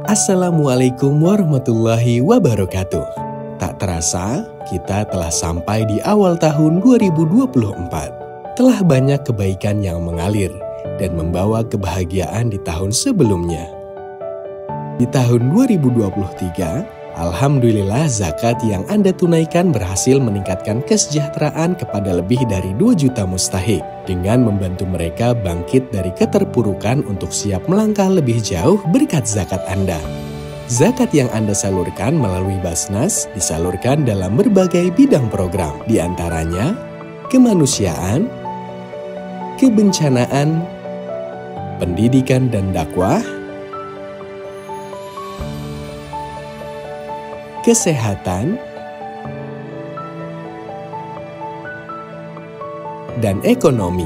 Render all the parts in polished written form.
Assalamualaikum warahmatullahi wabarakatuh. Tak terasa, kita telah sampai di awal tahun 2024. Telah banyak kebaikan yang mengalir dan membawa kebahagiaan di tahun sebelumnya. Di tahun 2023, alhamdulillah zakat yang Anda tunaikan berhasil meningkatkan kesejahteraan kepada lebih dari 2 juta mustahik dengan membantu mereka bangkit dari keterpurukan untuk siap melangkah lebih jauh berkat zakat Anda. Zakat yang Anda salurkan melalui Basnas disalurkan dalam berbagai bidang program, di antaranya kemanusiaan, kebencanaan, pendidikan dan dakwah, kesehatan, dan ekonomi.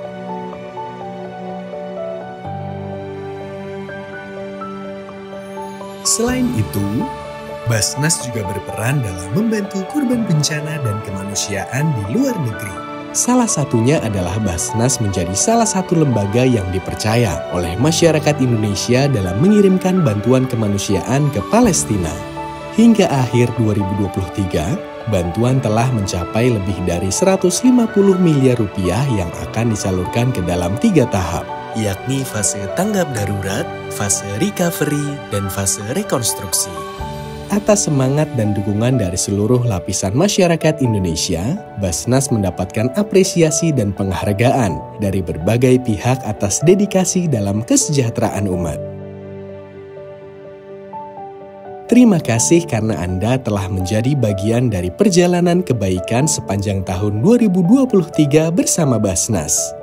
Selain itu, Basnas juga berperan dalam membantu korban bencana dan kemanusiaan di luar negeri. Salah satunya adalah Basnas menjadi salah satu lembaga yang dipercaya oleh masyarakat Indonesia dalam mengirimkan bantuan kemanusiaan ke Palestina. Hingga akhir 2023, bantuan telah mencapai lebih dari 150 miliar rupiah yang akan disalurkan ke dalam 3 tahap, yakni fase tanggap darurat, fase recovery, dan fase rekonstruksi. Atas semangat dan dukungan dari seluruh lapisan masyarakat Indonesia, Basnas mendapatkan apresiasi dan penghargaan dari berbagai pihak atas dedikasi dalam kesejahteraan umat. Terima kasih karena Anda telah menjadi bagian dari perjalanan kebaikan sepanjang tahun 2023 bersama Basnas.